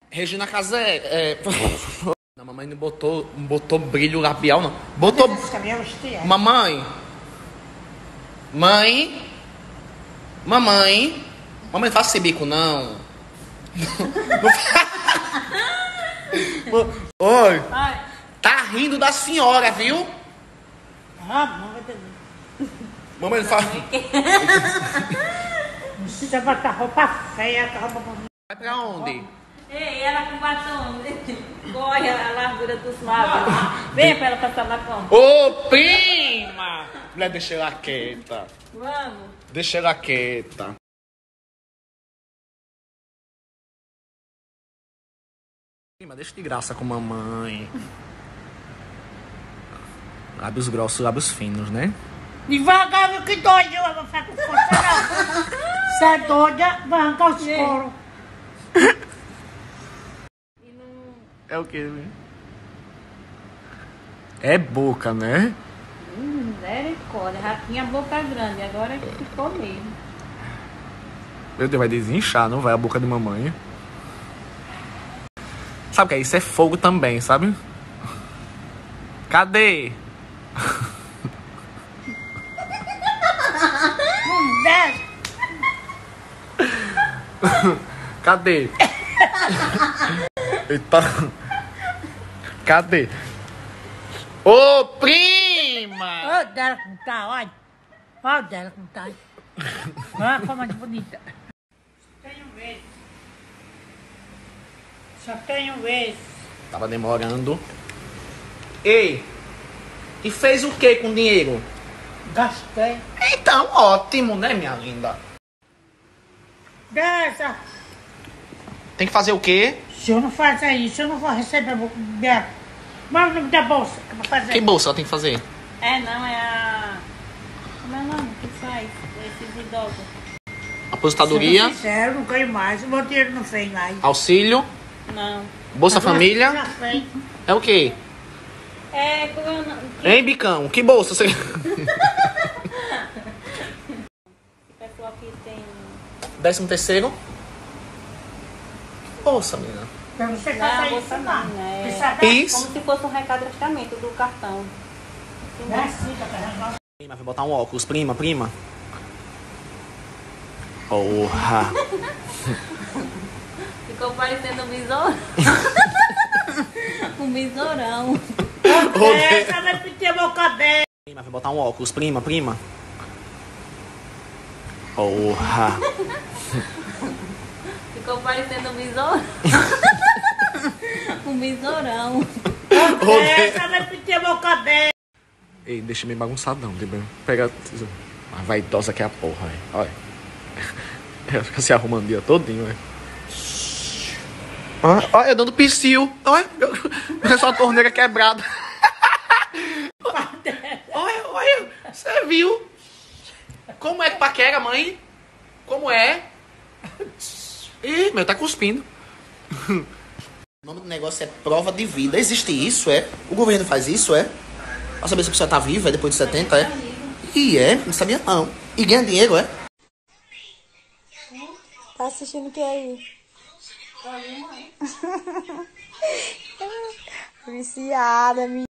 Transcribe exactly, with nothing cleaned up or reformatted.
Regina Casé, é... Não, mamãe não botou, não botou brilho labial, não. Botou... Mamãe. Mãe. Mamãe. Mamãe, não faça esse bico, não. Oi. Tá rindo da senhora, viu? Ah, não vai ter. Mamãe, não faz... Não precisa botar roupa feia, roupa bonita. Vai pra onde? Ei, ela com batom, corre a largura dos lábios. Vem pra ela passar batom. Ô, prima! Mulher, deixa ela quieta. Vamos. Deixa ela quieta. Prima, deixa de graça com mamãe. Lábios grossos, lábios finos, né? Devagar, meu, que doido. Eu vou ficar com força, não. Você é doida, vai arrancar os coros. É o quê, né? É boca, né? Hum, misericórdia, já tinha a boca grande, agora é que ficou mesmo. Meu Deus, vai desinchar, não vai? A boca de mamãe. Sabe o que é isso? É fogo também, sabe? Cadê? Não desce. Cadê? Eita. Cadê? Ô, prima! Olha o dela como tá, olha. Olha o dela como tá. Olha a forma de bonita. Tenho vez. Só tenho vez. Tava demorando. Ei! E fez o que com o dinheiro? Gastei. Então, ótimo, né, minha linda? Dessa. Tem que fazer o quê? Se eu não fazer isso, eu não vou receber minha... Mas o nome da bolsa que eu vou fazer. Que bolsa ela tem que fazer? É, não, é a... Como é o nome que faz esses idosos? Aposentadoria, Se eu não fizer, eu não ganho mais. O meu dinheiro não vem mais. auxílio, Não. Bolsa Agora, Família. já fez. É o quê? É, como é o nome? Hein, Bicão? Que bolsa você... O pessoal que tem... Décimo terceiro? Bolsa, menina. Eu não sei Não, fazer bolsa isso, não, não. né? Isso é Isso. Como se fosse um recadastramento do cartão. Não é assim, tá carregando. Prima, vai botar um óculos. Prima, prima. Porra. Ficou parecendo um besourão. Um besourão. Essa vai pintar meu cabelo. Prima, vai botar um óculos. Prima, prima. Porra. Ficou parecendo um besourão. Um besourão. Essa vai pintar meu cabelo. Ei, deixa meio bagunçadão. Pega... A vaidosa que é a porra, aí. Olha. Ela fica se arrumando o dia todinho, velho. Olha, olha, dando psiu. Olha, só a torneira quebrada. Olha, olha, você viu? Como é que paquera, mãe? Como é? Ih, meu, tá cuspindo. O nome do negócio é prova de vida. Existe isso, é? O governo faz isso, é? Pra saber se a pessoa tá viva, é depois de setenta, é? E é, não sabia não. E ganha dinheiro, é? Tá assistindo o que aí? Viciada, menina.